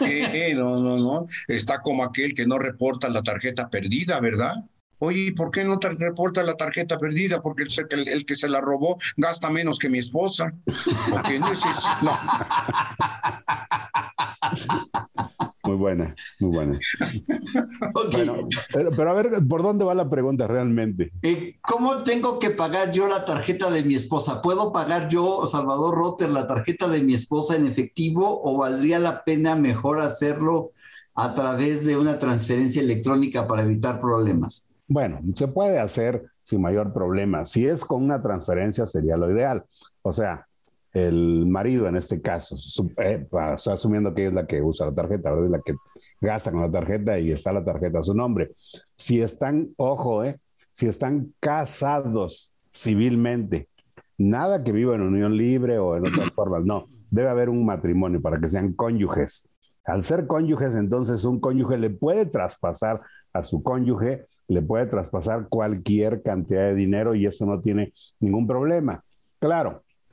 No. Está como aquel que no reporta la tarjeta perdida, ¿verdad? Oye, ¿por qué no te reporta la tarjeta perdida? Porque el que se la robó gasta menos que mi esposa. ¿O qué? No. Muy buena, muy buena. Okay. Bueno, pero a ver, ¿por dónde va la pregunta realmente? ¿Cómo tengo que pagar yo la tarjeta de mi esposa? ¿Puedo pagar yo, Salvador Rotter, la tarjeta de mi esposa en efectivo, o valdría la pena mejor hacerlo a través de una transferencia electrónica para evitar problemas? Bueno, se puede hacer sin mayor problema. Si es con una transferencia, sería lo ideal. O sea, el marido en este caso, asumiendo que es la que usa la tarjeta, ¿verdad? La que gasta con la tarjeta y está la tarjeta a su nombre. Si están, ojo, si están casados civilmente, nada que viva en unión libre o en otras formas, no. Debe haber un matrimonio para que sean cónyuges. Al ser cónyuges, entonces un cónyuge le puede traspasar a su cónyuge, le puede traspasar cualquier cantidad de dinero, y eso no tiene ningún problema. Claro,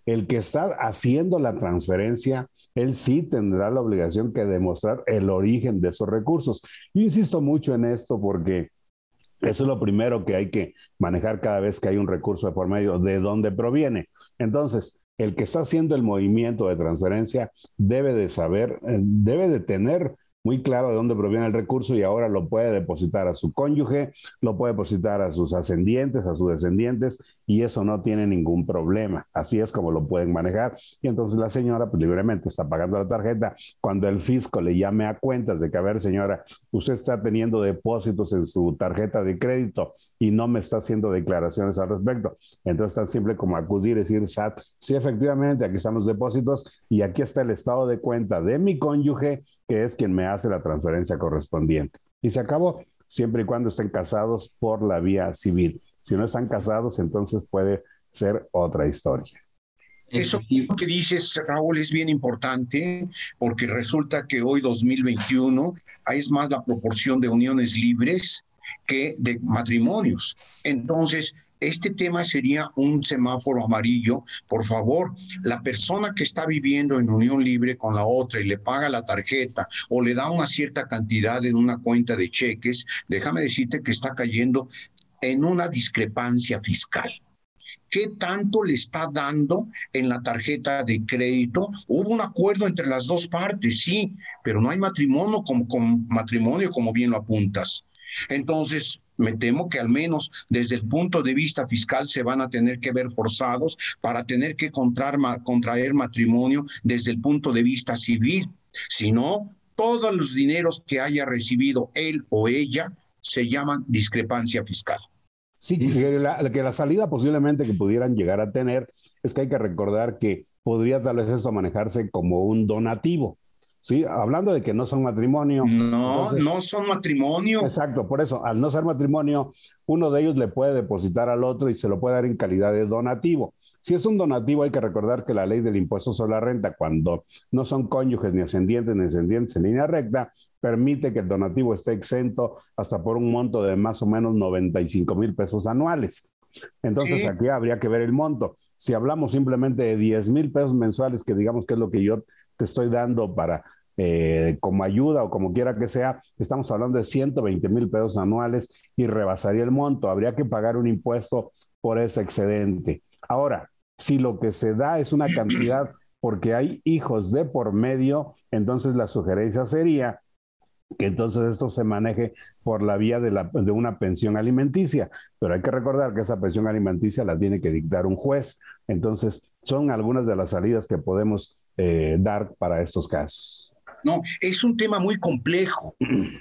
el que está haciendo la transferencia, él sí tendrá la obligación que demostrar el origen de esos recursos. Yo insisto mucho en esto porque eso es lo primero que hay que manejar cada vez que hay un recurso de por medio, de dónde proviene. Entonces, el que está haciendo el movimiento de transferencia debe de saber, debe de tener muy claro de dónde proviene el recurso y ahora lo puede depositar a su cónyuge, lo puede depositar a sus ascendientes, a sus descendientes, y eso no tiene ningún problema. Así es como lo pueden manejar. Y entonces la señora pues libremente está pagando la tarjeta. Cuando el fisco le llame a cuentas de que, a ver, señora, usted está teniendo depósitos en su tarjeta de crédito y no me está haciendo declaraciones al respecto. Entonces tan simple como acudir y decir, SAT, sí, efectivamente, aquí están los depósitos y aquí está el estado de cuenta de mi cónyuge, que es quien me hace la transferencia correspondiente. Y se acabó, siempre y cuando estén casados por la vía civil. Si no están casados, entonces puede ser otra historia. Eso que dices, Raúl, es bien importante porque resulta que hoy, 2021, es más la proporción de uniones libres que de matrimonios. Entonces, este tema sería un semáforo amarillo. Por favor, la persona que está viviendo en unión libre con la otra y le paga la tarjeta o le da una cierta cantidad en una cuenta de cheques, déjame decirte que está cayendo en una discrepancia fiscal. ¿Qué tanto le está dando en la tarjeta de crédito? Hubo un acuerdo entre las dos partes, sí, pero no hay matrimonio como bien lo apuntas. Entonces, me temo que al menos desde el punto de vista fiscal se van a tener que ver forzados para tener que contraer matrimonio desde el punto de vista civil. Si no, todos los dineros que haya recibido él o ella se llaman discrepancia fiscal. Sí, que la salida posiblemente que pudieran llegar a tener es que hay que recordar que podría tal vez esto manejarse como un donativo. Sí, hablando de que no son matrimonio. No, entonces, no son matrimonio. Exacto, por eso, al no ser matrimonio, uno de ellos le puede depositar al otro y se lo puede dar en calidad de donativo. Si es un donativo, hay que recordar que la ley del impuesto sobre la renta, cuando no son cónyuges ni ascendientes en línea recta, permite que el donativo esté exento hasta por un monto de más o menos 95,000 pesos anuales. Entonces, sí, aquí habría que ver el monto. Si hablamos simplemente de 10,000 pesos mensuales, que digamos que es lo que yo te estoy dando para como ayuda o como quiera que sea, estamos hablando de 120,000 pesos anuales y rebasaría el monto. Habría que pagar un impuesto por ese excedente. Ahora, si lo que se da es una cantidad porque hay hijos de por medio, entonces la sugerencia sería que entonces esto se maneje por la vía de una pensión alimenticia, pero hay que recordar que esa pensión alimenticia la tiene que dictar un juez. Entonces, son algunas de las salidas que podemos dar para estos casos. No, es un tema muy complejo,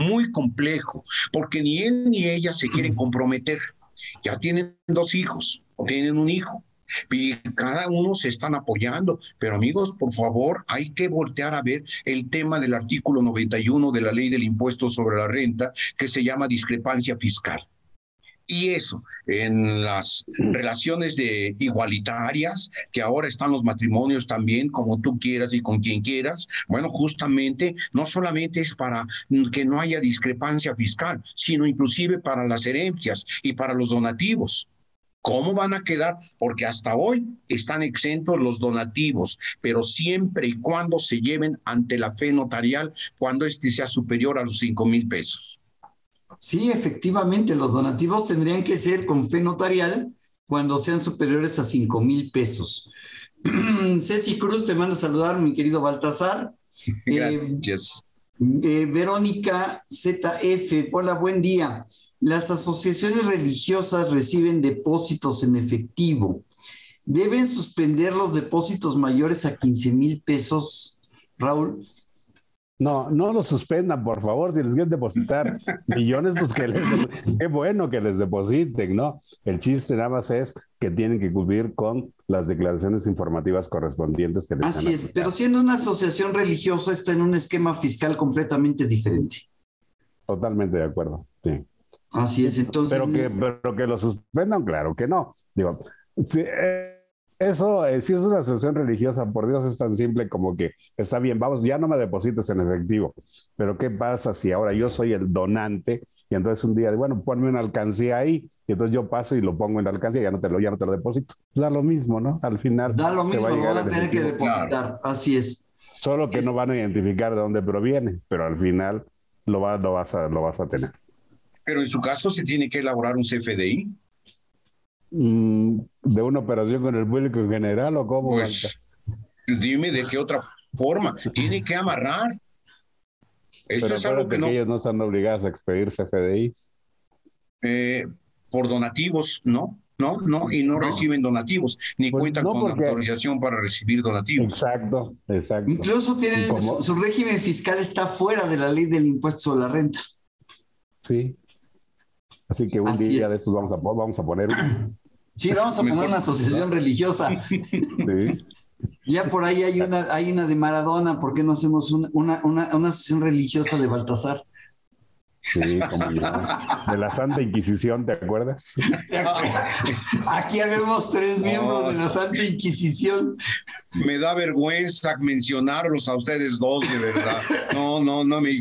porque ni él ni ella se quieren comprometer. Ya tienen 2 hijos, o tienen un hijo, y cada uno se están apoyando. Pero amigos, por favor, hay que voltear a ver el tema del artículo 91 de la Ley del Impuesto sobre la Renta, que se llama discrepancia fiscal. Y eso, en las relaciones igualitarias, que ahora están los matrimonios también, como tú quieras y con quien quieras, bueno, justamente no solamente es para que no haya discrepancia fiscal, sino inclusive para las herencias y para los donativos. ¿Cómo van a quedar? Porque hasta hoy están exentos los donativos, pero siempre y cuando se lleven ante la fe notarial, cuando este sea superior a los 5,000 pesos. Sí, efectivamente, los donativos tendrían que ser con fe notarial cuando sean superiores a 5,000 pesos. Ceci Cruz te manda a saludar, mi querido Baltasar. Gracias. Verónica ZF, hola, buen día. Las asociaciones religiosas reciben depósitos en efectivo. ¿Deben suspender los depósitos mayores a 15,000 pesos, Raúl? No, no los suspendan, por favor. Si les quieren depositar millones, pues qué bueno que les depositen, ¿no? El chiste nada más es que tienen que cumplir con las declaraciones informativas correspondientes que les Así es, pero siendo una asociación religiosa está en un esquema fiscal completamente diferente. Totalmente de acuerdo, sí. Así es, entonces... Pero que lo suspendan, claro que no. Digo, sí, eso, si es una asociación religiosa, por Dios, es tan simple como que está bien, vamos, ya no me deposites en efectivo, pero ¿qué pasa si ahora yo soy el donante y entonces un día, bueno, ponme una alcancía ahí y entonces yo paso y lo pongo en la alcancía y ya no te lo deposito. Da lo mismo, ¿no? Al final Da lo mismo, lo van a tener que efectivo. depositar, claro. Así es. Solo que no van a identificar de dónde proviene, pero al final lo vas a tener. Pero en su caso se tiene que elaborar un CFDI. ¿De una operación con el público en general o cómo? Pues dime de qué otra forma. Tiene que amarrar. Esto pero es algo que no... ellos no están obligados a expedir CFDIs. Por donativos, ¿no? No, y no reciben donativos, ni pues cuentan con autorización para recibir donativos. Exacto. Incluso tienen su régimen fiscal está fuera de la ley del impuesto sobre la renta. Sí. Así que un día de estos vamos a poner... Sí, vamos a poner una asociación religiosa. Sí. Ya por ahí hay una de Maradona, ¿por qué no hacemos una asociación religiosa de Baltasar? Sí, como no. De la Santa Inquisición, ¿te acuerdas? Aquí habemos 3 miembros de la Santa Inquisición. Me da vergüenza mencionarlos a ustedes dos, de verdad. No me...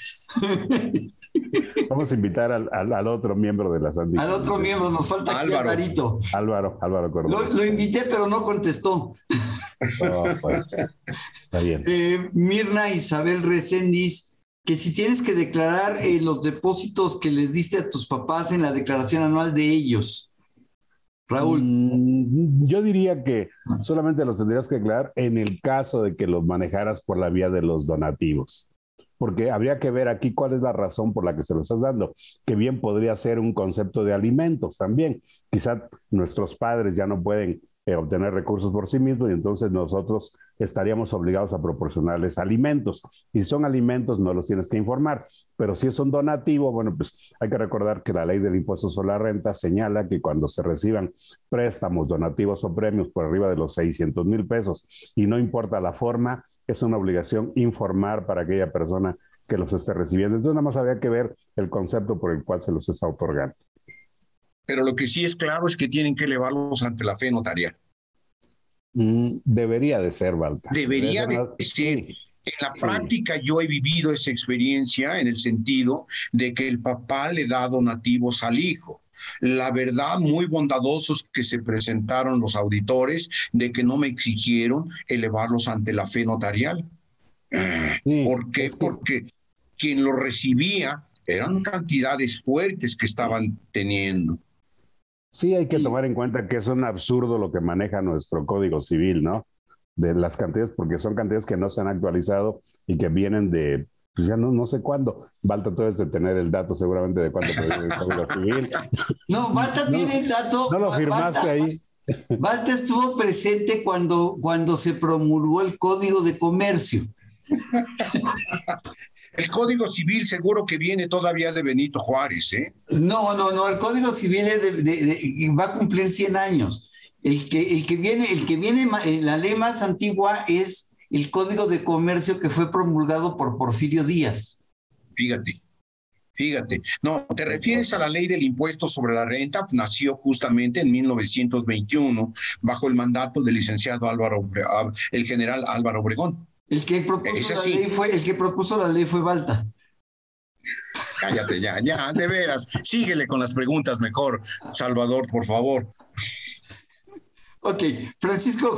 Vamos a invitar al otro miembro de la Santa Inquisición. Al otro miembro, nos falta aquí Alvarito. Álvaro Cordero. Lo invité, pero no contestó. Pues, está bien. Mirna Isabel Reséndiz, que si tienes que declarar los depósitos que les diste a tus papás en la declaración anual de ellos. Raúl. Yo diría que solamente los tendrías que declarar en el caso de que los manejaras por la vía de los donativos. Porque habría que ver aquí cuál es la razón por la que se lo estás dando, que bien podría ser un concepto de alimentos también. Quizá nuestros padres ya no pueden obtener recursos por sí mismos y entonces nosotros estaríamos obligados a proporcionarles alimentos. Y si son alimentos no los tienes que informar, pero si es un donativo, bueno, pues hay que recordar que la ley del impuesto sobre la renta señala que cuando se reciban préstamos, donativos o premios por arriba de los 600,000 pesos y no importa la forma, es una obligación informar para aquella persona que los esté recibiendo. Entonces nada más habría que ver el concepto por el cual se los está otorgando. Pero lo que sí es claro es que tienen que elevarlos ante la fe notarial. Debería de ser, Valta. Debería de ser. Sí. En la práctica yo he vivido esa experiencia en el sentido de que el papá le da donativos al hijo. La verdad, muy bondadosos que se presentaron los auditores de que no me exigieron elevarlos ante la fe notarial. Sí, ¿por qué? Porque quien lo recibía eran cantidades fuertes que estaban teniendo. Sí, hay que tomar en cuenta que es un absurdo lo que maneja nuestro Código Civil, ¿no? De las cantidades, porque son cantidades que no se han actualizado y que vienen de, pues ya no sé cuándo. Valta, tú debes de tener el dato seguramente de cuándo proviene el Código Civil. No, Valta tiene el dato. No lo firmaste ahí. Valta estuvo presente cuando se promulgó el Código de Comercio. El Código Civil seguro que viene todavía de Benito Juárez, ¿eh? No, el Código Civil es va a cumplir 100 años. El que viene, la ley más antigua es el Código de Comercio que fue promulgado por Porfirio Díaz. Fíjate. No, te refieres a la ley del impuesto sobre la renta, nació justamente en 1921 bajo el mandato del licenciado el general Álvaro Obregón. El que propuso la ley fue Valta. Cállate ya, de veras. Síguele con las preguntas mejor, Salvador, por favor. Ok, Francisco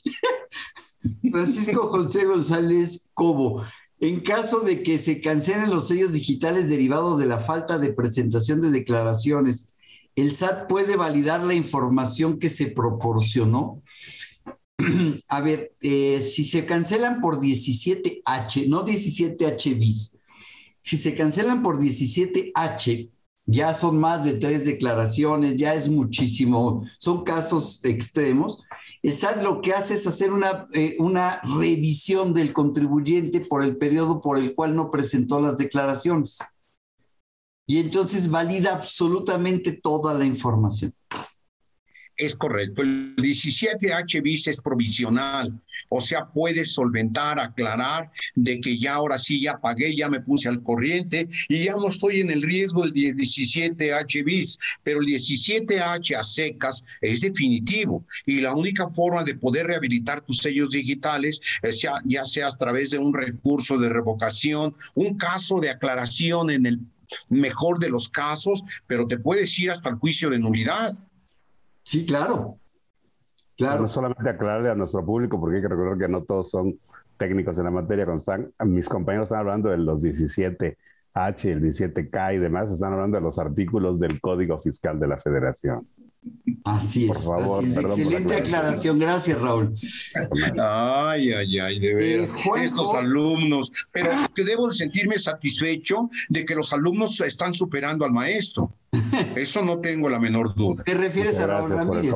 José González Cobo. En caso de que se cancelen los sellos digitales derivados de la falta de presentación de declaraciones, ¿el SAT puede validar la información que se proporcionó? A ver, si se cancelan por 17H, no 17H bis, si se cancelan por 17H, ya son más de 3 declaraciones, ya es muchísimo, son casos extremos. El SAT lo que hace es hacer una revisión del contribuyente por el periodo por el cual no presentó las declaraciones. Y entonces valida absolutamente toda la información. Es correcto. El 17H bis es provisional, o sea, puedes solventar, aclarar de que ya ahora sí ya pagué, ya me puse al corriente y ya no estoy en el riesgo del 17H bis, pero el 17H a secas es definitivo y la única forma de poder rehabilitar tus sellos digitales ya sea a través de un recurso de revocación, un caso de aclaración en el mejor de los casos, pero te puedes ir hasta el juicio de nulidad. Sí, claro. Claro. No solamente aclararle a nuestro público, porque hay que recordar que no todos son técnicos en la materia. Mis compañeros están hablando de los 17H, el 17K y demás, están hablando de los artículos del Código Fiscal de la Federación. Así es. Por favor, así es. Excelente aclaración. Gracias, Raúl. Ay, de veras. Estos alumnos, pero que debo de sentirme satisfecho de que los alumnos están superando al maestro. Eso no tengo la menor duda. ¿Te refieres a Raúl Ramírez?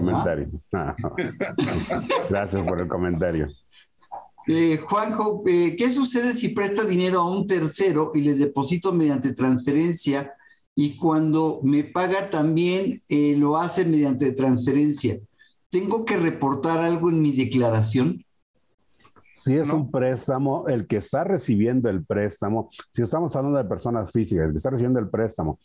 Gracias por el comentario. Juanjo, ¿qué sucede si presta dinero a un tercero y le deposito mediante transferencia y cuando me paga también lo hace mediante transferencia? ¿Tengo que reportar algo en mi declaración? Si es un préstamo, el que está recibiendo el préstamo, si estamos hablando de personas físicas, el que está recibiendo el préstamo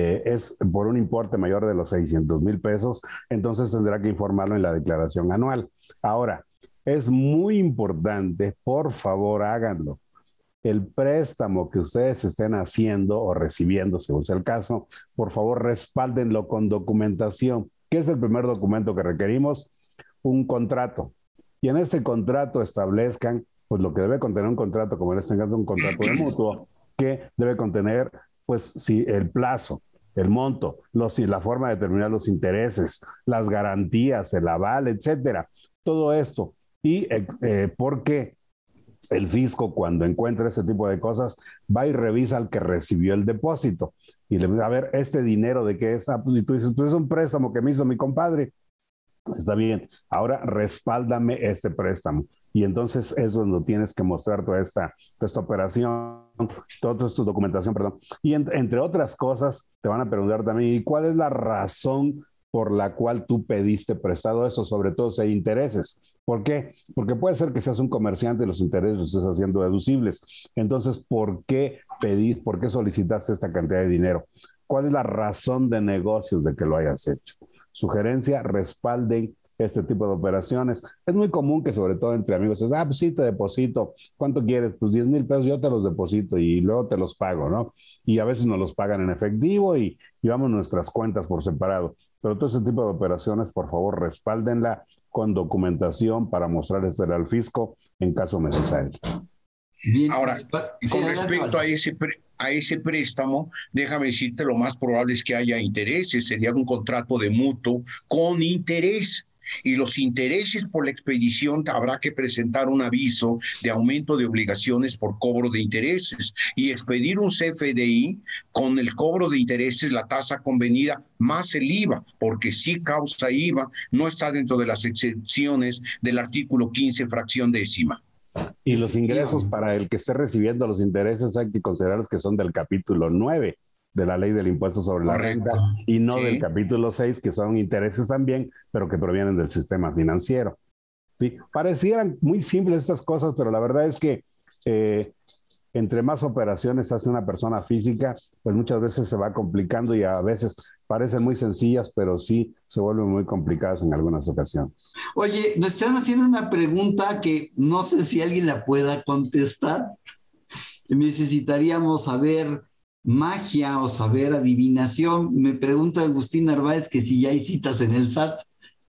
es por un importe mayor de los 600,000 pesos, entonces tendrá que informarlo en la declaración anual. Ahora, es muy importante, por favor, háganlo. El préstamo que ustedes estén haciendo o recibiendo, según sea el caso, por favor, respáldenlo con documentación. ¿Qué es el primer documento que requerimos? Un contrato. Y en este contrato establezcan, pues lo que debe contener un contrato, como en este caso un contrato de mutuo, que debe contener, pues sí, el plazo, el monto, la forma de determinar los intereses, las garantías, el aval, etcétera. Todo esto. Y porque el fisco, cuando encuentra ese tipo de cosas, va y revisa al que recibió el depósito. Y le dice, a ver, ¿este dinero de qué es? Y tú dices, pues es un préstamo que me hizo mi compadre. Está bien, ahora respáldame este préstamo. Y entonces es donde tienes que mostrar toda esta operación, toda esta documentación, perdón. Y entre otras cosas, te van a preguntar también, ¿y cuál es la razón por la cual tú pediste prestado eso? Sobre todo si hay intereses. ¿Por qué? Porque puede ser que seas un comerciante y los intereses los estés haciendo deducibles. Entonces, ¿por qué solicitaste esta cantidad de dinero? ¿Cuál es la razón de negocios de que lo hayas hecho? Sugerencia, respalden este tipo de operaciones. Es muy común que sobre todo entre amigos, pues sí, te deposito. ¿Cuánto quieres? Pues 10,000 pesos, yo te los deposito y luego te los pago, ¿no? Y a veces nos los pagan en efectivo y llevamos nuestras cuentas por separado. Pero todo ese tipo de operaciones, por favor, respáldenla con documentación para mostrarles al fisco en caso necesario. Bien. Ahora, con respecto a ese préstamo, déjame decirte, lo más probable es que haya intereses, sería un contrato de mutuo con interés. Y los intereses por la expedición habrá que presentar un aviso de aumento de obligaciones por cobro de intereses y expedir un CFDI con el cobro de intereses, la tasa convenida más el IVA, porque sí causa IVA, no está dentro de las excepciones del artículo 15, fracción décima. Y los ingresos para el que esté recibiendo los intereses hay que considerarlos que son del capítulo 9 de la ley del impuesto sobre la renta y no del capítulo 6, que son intereses también, pero que provienen del sistema financiero. ¿Sí? Parecieran muy simples estas cosas, pero la verdad es que entre más operaciones hace una persona física, pues muchas veces se va complicando y a veces parecen muy sencillas, pero sí se vuelven muy complicadas en algunas ocasiones. Oye, nos están haciendo una pregunta que no sé si alguien la pueda contestar. Necesitaríamos saber magia o saber adivinación. Me pregunta Agustín Narváez que si ya hay citas en el SAT.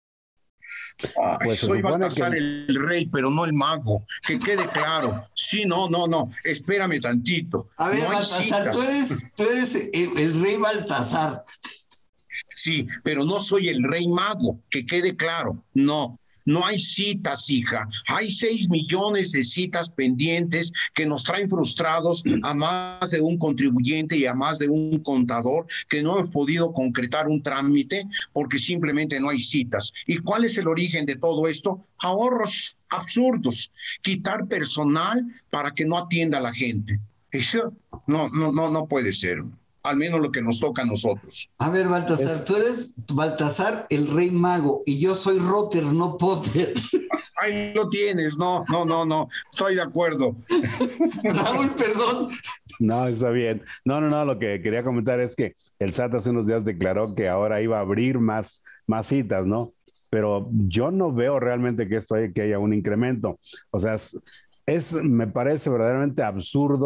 Pues soy Baltasar el rey, pero no el mago, que quede claro. Sí, no, espérame tantito. A ver, no Baltasar, tú eres el rey Baltasar. Sí, pero no soy el rey mago, que quede claro. No hay citas, hija. Hay 6 millones de citas pendientes que nos traen frustrados a más de un contribuyente y a más de un contador que no hemos podido concretar un trámite porque simplemente no hay citas. ¿Y cuál es el origen de todo esto? Ahorros absurdos. Quitar personal para que no atienda a la gente. Eso no puede ser. Al menos lo que nos toca a nosotros. A ver, Baltasar, tú eres Baltasar el rey mago y yo soy Rotter, no Potter. Ahí lo tienes, no, estoy de acuerdo. Raúl, perdón. No, está bien. No, lo que quería comentar es que el SAT hace unos días declaró que ahora iba a abrir más citas, ¿no? Pero yo no veo realmente que haya un incremento. O sea, me parece verdaderamente absurdo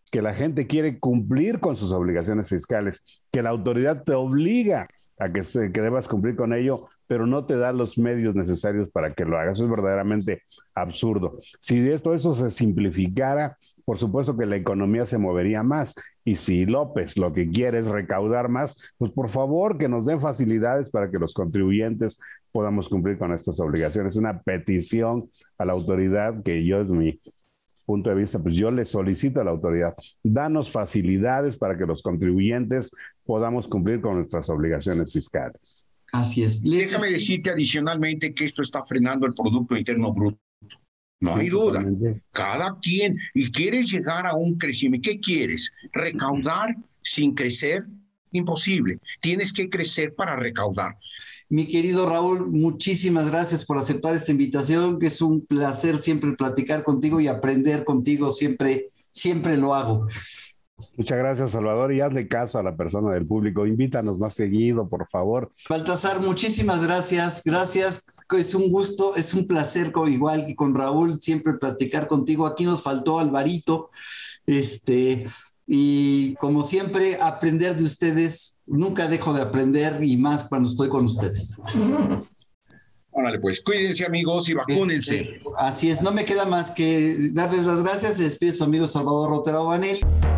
que la gente quiere cumplir con sus obligaciones fiscales, que la autoridad te obliga a que debas cumplir con ello, pero no te da los medios necesarios para que lo hagas. Eso es verdaderamente absurdo. Si eso se simplificara, por supuesto que la economía se movería más. Y si López lo que quiere es recaudar más, pues por favor que nos den facilidades para que los contribuyentes podamos cumplir con estas obligaciones. Es una petición a la autoridad que yo, desde mi punto de vista, pues yo le solicito a la autoridad, danos facilidades para que los contribuyentes podamos cumplir con nuestras obligaciones fiscales. Así es. Déjame decirte adicionalmente que esto está frenando el Producto Interno Bruto. No hay duda. Cada quien, y quieres llegar a un crecimiento. ¿Qué quieres? ¿Recaudar sin crecer? Imposible. Tienes que crecer para recaudar. Mi querido Raúl, muchísimas gracias por aceptar esta invitación, que es un placer siempre platicar contigo y aprender contigo, siempre lo hago. Muchas gracias, Salvador, y hazle caso a la persona del público. Invítanos más seguido, por favor. Baltasar, muchísimas gracias. Gracias. Es un gusto, es un placer, igual que con Raúl, siempre platicar contigo. Aquí nos faltó Alvarito. Y como siempre, aprender de ustedes. Nunca dejo de aprender, y más cuando estoy con ustedes. Órale, pues, cuídense, amigos, y vacúnense. Así es, no me queda más que darles las gracias. Se despide su amigo Salvador Rotero Banel.